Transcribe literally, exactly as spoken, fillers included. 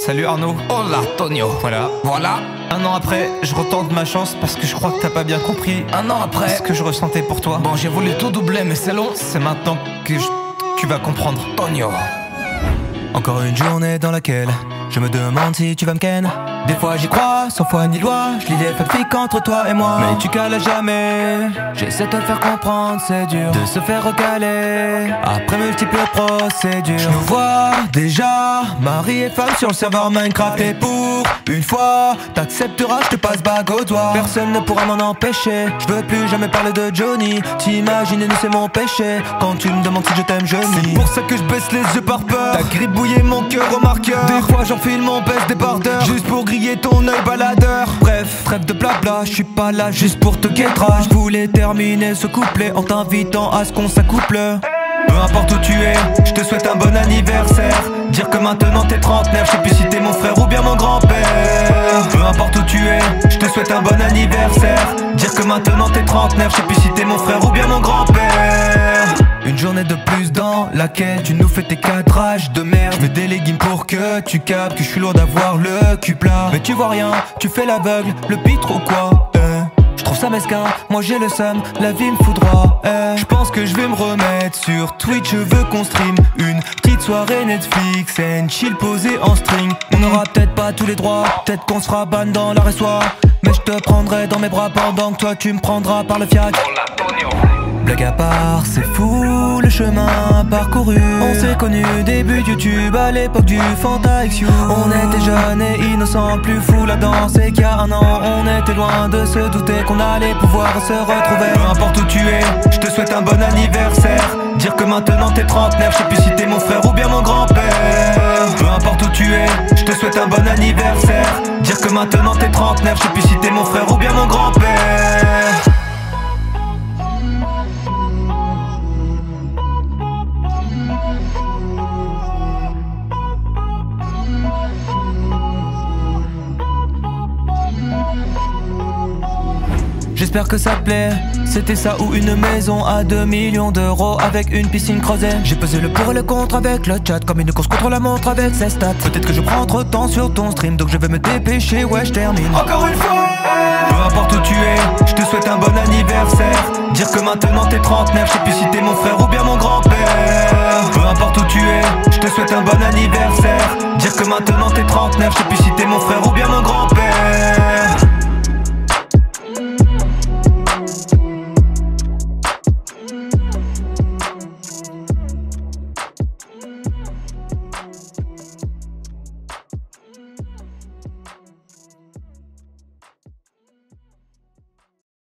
Salut Arnaud. Hola Tonio. Voilà. Voilà. Un an après, je retente ma chance parce que je crois que t'as pas bien compris Un an après. ce que je ressentais pour toi. Bon, j'ai voulu tout doubler, mais c'est long. C'est maintenant que je... tu vas comprendre. Tonio. Encore une journée dans laquelle je me demande si tu vas me ken. Des fois j'y crois, sans foi ni loi. Je lis les fanfics entre toi et moi, mais tu cales à jamais. J'essaie de te faire comprendre, c'est dur de se faire recaler après multiples procédures. Je nous vois déjà, mari et femme sur le serveur Minecraft. Et pour une fois, t'accepteras, je te passe bague au doigt. Personne ne pourra m'en empêcher. Je veux plus jamais parler de Johnny. T'imagines, nous c'est mon péché. Quand tu me demandes si je t'aime, je nie. C'est pour ça que je baisse les yeux par peur. T'as gribouillé mon cœur au marqueur. Des fois j'enfile mon baisse débardeur, juste pour griller ton œil baladeur. Bref, trêve de blabla, je suis pas là juste pour te guettera. Je voulais terminer ce couplet en t'invitant à ce qu'on s'accouple. Peu importe où tu es, je te souhaite un bon anniversaire. Dire que maintenant t'es trentenaire, je sais plus si t'es mon frère ou bien mon grand-père. Peu importe où tu es, je te souhaite un bon anniversaire. Dire que maintenant t'es trentenaire, je sais plus si t'es mon frère ou bien mon grand-père. Une journée de plus dans laquelle tu nous fais tes cadrages de merde. Je mets des leggings pour que tu captes que je suis loin d'avoir le cul plat. Mais tu vois rien, tu fais l'aveugle, le pitre ou quoi eh. Je trouve ça mesquin, moi j'ai le seum, la vie me foudra eh. Je pense que je vais me remettre sur Twitch, je veux qu'on stream une petite soirée Netflix and chill posé en string. On aura peut-être pas tous les droits, peut-être qu'on sera ban dans la restoir. Mais je te prendrai dans mes bras pendant que toi tu me prendras par le fiac. Blague à part, c'est fou le chemin parcouru. On s'est connus début de YouTube à l'époque du Fanta X U. On était jeunes et innocents, plus fous là-dedans. C'est qu'il y a un an, on était loin de se douter qu'on allait pouvoir se retrouver. Peu importe où tu es, je te souhaite un bon anniversaire. Dire que maintenant t'es trentenaire, je sais plus si t'es mon frère ou bien mon grand-père. Peu importe où tu es, je te souhaite un bon anniversaire. Dire que maintenant t'es trentenaire, je sais plus si t'es mon frère ou bien mon grand-père. J'espère que ça te plaît. C'était ça ou une maison à deux millions d'euros avec une piscine creusée. J'ai pesé le pour et le contre avec le chat comme une course contre la montre avec ses stats. Peut-être que je prends trop de temps sur ton stream, donc je vais me dépêcher, ouais je termine. Encore une fois. Peu importe où tu es, je te souhaite un bon anniversaire. Dire que maintenant t'es trentenaire, je sais plus si t'es mon frère ou bien mon grand-père. Peu importe où tu es, je te souhaite un bon anniversaire. Dire que maintenant t'es trentenaire, je sais plus si t'es mon frère ou bien mon grand-père.